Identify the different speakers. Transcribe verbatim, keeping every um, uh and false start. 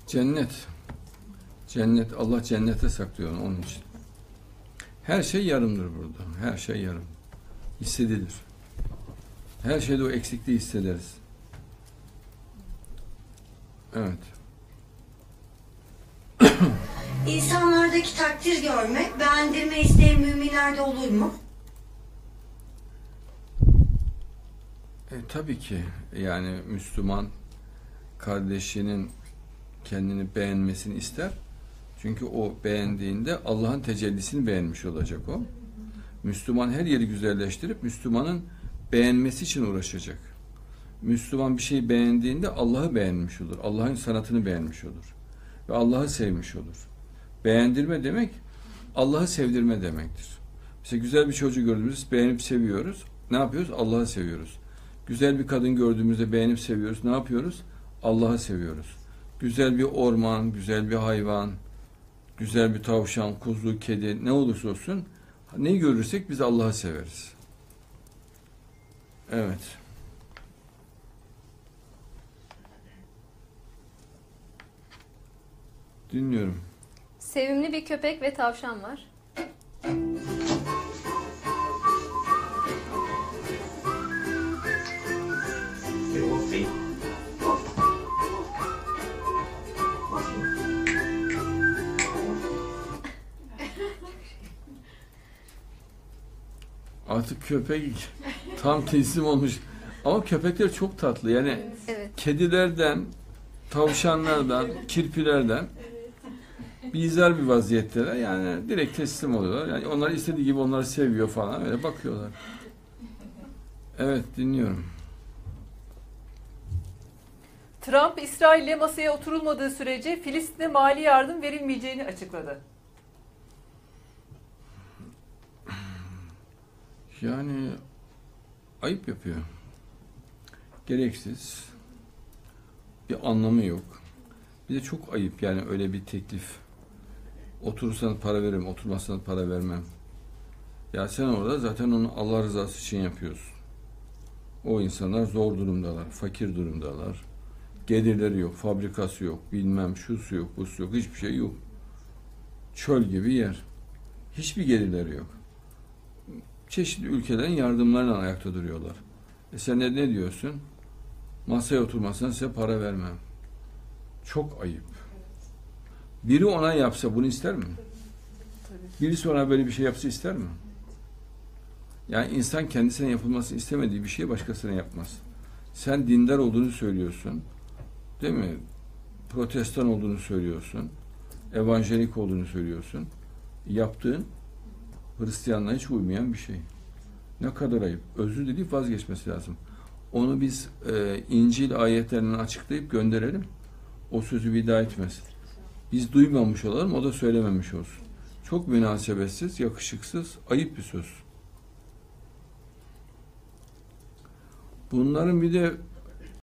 Speaker 1: Cennet. Cennet. Allah cennete saklıyor onun için. Her şey yarımdır burada. Her şey yarım. Hissedilir. Her şeyde o eksikliği hissederiz. Evet.
Speaker 2: İnsanlardaki takdir görmek, beğendirme isteği müminlerde olur mu?
Speaker 1: E, tabii ki. Yani Müslüman kardeşinin kendini beğenmesini ister. Çünkü o beğendiğinde Allah'ın tecellisini beğenmiş olacak o. Müslüman her yeri güzelleştirip Müslümanın beğenmesi için uğraşacak. Müslüman bir şeyi beğendiğinde Allah'ı beğenmiş olur. Allah'ın sanatını beğenmiş olur. Ve Allah'ı sevmiş olur. Beğendirme demek Allah'ı sevdirme demektir. Mesela güzel bir çocuğu gördüğümüzde beğenip seviyoruz. Ne yapıyoruz? Allah'ı seviyoruz. Güzel bir kadın gördüğümüzde beğenip seviyoruz. Ne yapıyoruz? Allah'ı seviyoruz. Güzel bir orman, güzel bir hayvan, güzel bir tavşan, kuzu, kedi ne olursa olsun neyi görürsek biz Allah'ı severiz. Evet. Dinliyorum.
Speaker 3: Sevimli bir köpek ve tavşan var.
Speaker 1: Artık köpek tam teslim olmuş. Ama köpekler çok tatlı. Yani
Speaker 3: Evet.
Speaker 1: kedilerden, tavşanlardan, kirpilerden bizler bir vaziyetteler. Yani direkt teslim oluyorlar. Yani onlar istediği gibi onları seviyor falan. Öyle bakıyorlar. Evet, dinliyorum.
Speaker 4: Trump, İsrail'le masaya oturulmadığı sürece Filistin'e mali yardım verilmeyeceğini açıkladı.
Speaker 1: Yani ayıp yapıyor. Gereksiz. Bir anlamı yok. Bir de çok ayıp yani öyle bir teklif. Oturursanız para veririm, oturmazsanız para vermem. Ya sen orada zaten onu Allah rızası için yapıyorsun. O insanlar zor durumdalar, fakir durumdalar. Gelirleri yok, fabrikası yok, bilmem şusu yok, busu yok, hiçbir şey yok. Çöl gibi yer. Hiçbir gelirleri yok. Çeşitli ülkelerin yardımlarıyla ayakta duruyorlar. E sen de ne diyorsun? Masaya oturmazsan size para vermem. Çok ayıp. Biri ona yapsa bunu ister mi? Birisi ona böyle bir şey yapsa ister mi? Yani insan kendisine yapılmasını istemediği bir şeyi başkasına yapmaz. Sen dindar olduğunu söylüyorsun. Değil mi? Protestan olduğunu söylüyorsun. Evanjelik olduğunu söylüyorsun. Yaptığın Hristiyanlığa hiç uymayan bir şey. Ne kadar ayıp. Özür dileyip vazgeçmesi lazım. Onu biz e, İncil ayetlerinden açıklayıp gönderelim. O sözü bir daha etmez. Biz duymamış olalım, o da söylememiş olsun. Çok münasebetsiz, yakışıksız, ayıp bir söz. Bunların bir de